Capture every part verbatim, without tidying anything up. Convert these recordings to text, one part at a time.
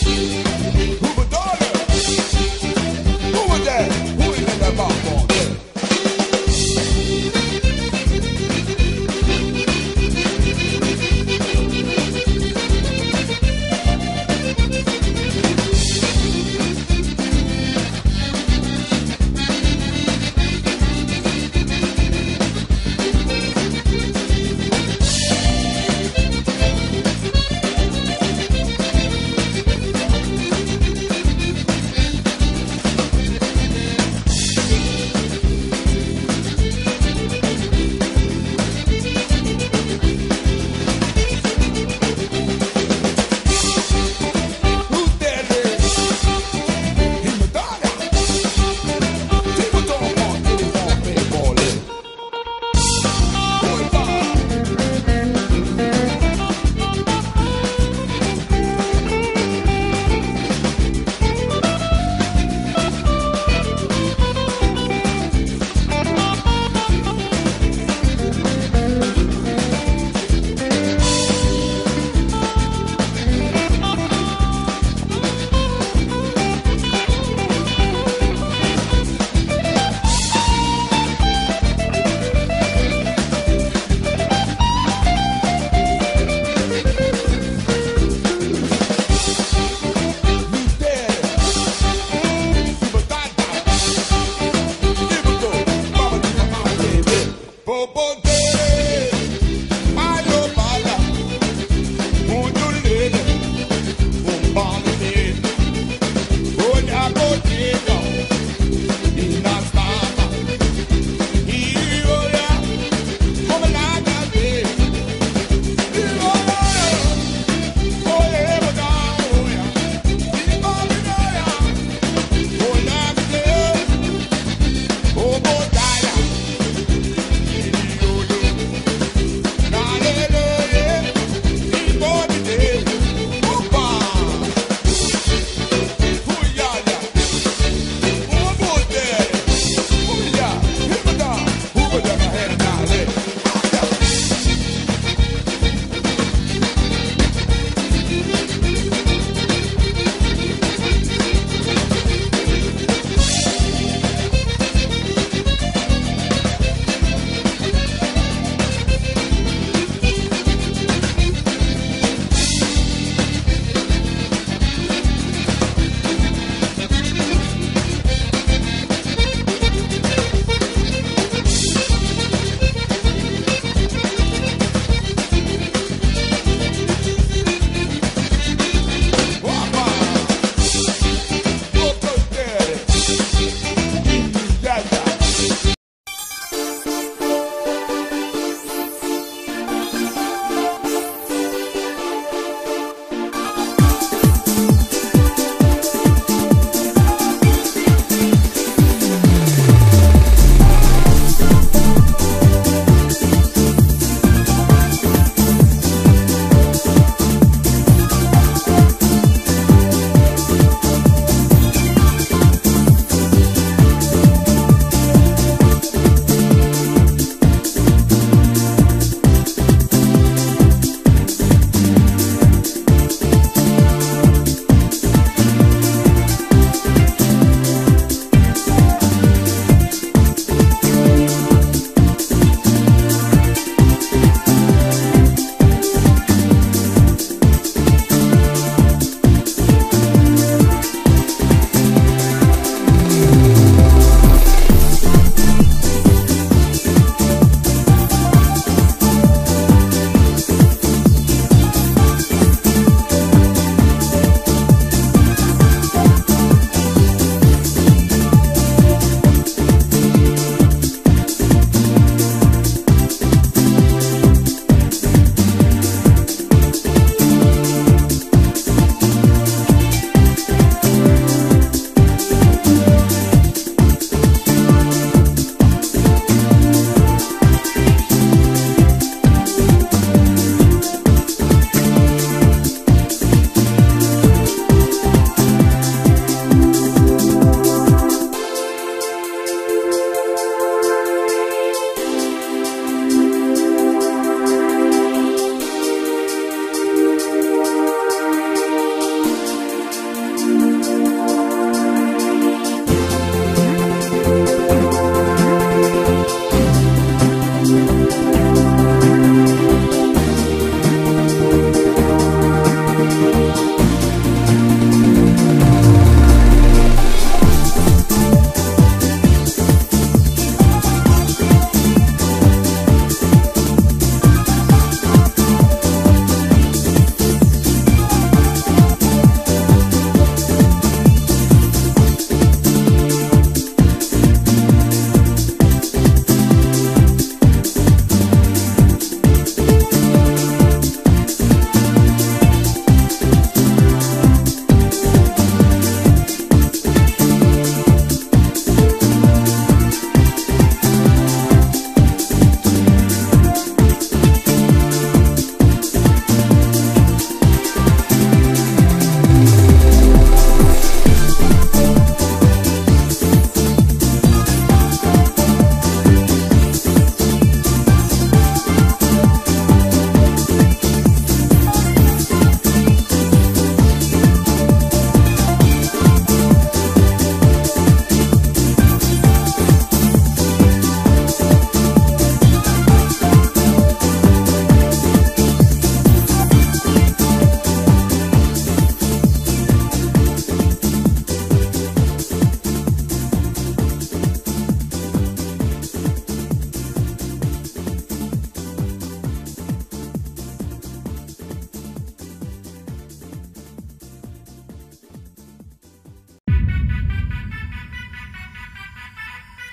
Who my daughter? Who was that? Who is in that mouth on there?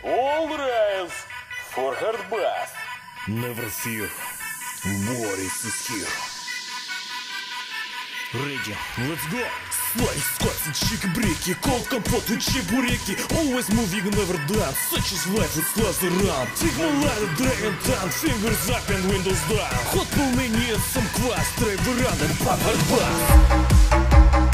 All rise for hard bass. Never fear, Boris is here. Ready, let's go! Slice, squats and chicken-breaky, cold compot and чебуреки. Always moving, never done, such is life, it's lost around. Take my ladder, dragon down, fingers up and windows down. Hot полный нет, some квас, трей веранда, pop hard bass.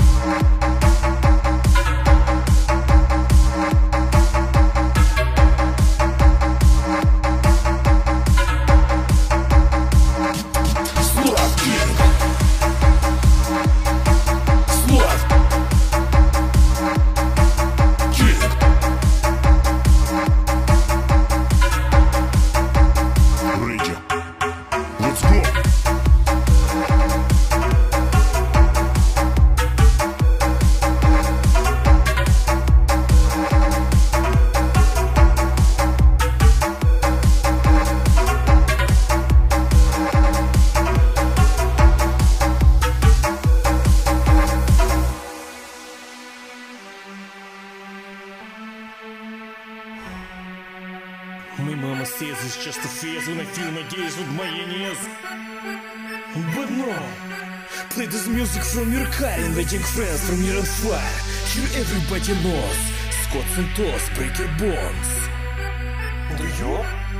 My mama says it's just a phase when I feel my days with my knees. But no, play this music from your car, inviting friends from near and far. Here everybody knows, Scots and Toss break your bones. Do you?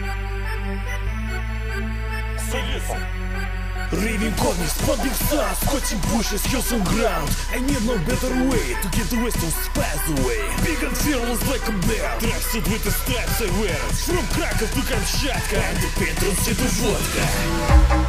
So listen. Raving comics, pumping stars, scotching bushes, hills and ground. I need no better way to get the western spice away. Big and fearless like a bear, tracksuit with the stripes I wear. From Krakow to Kamchatka, and the patrons to the vodka.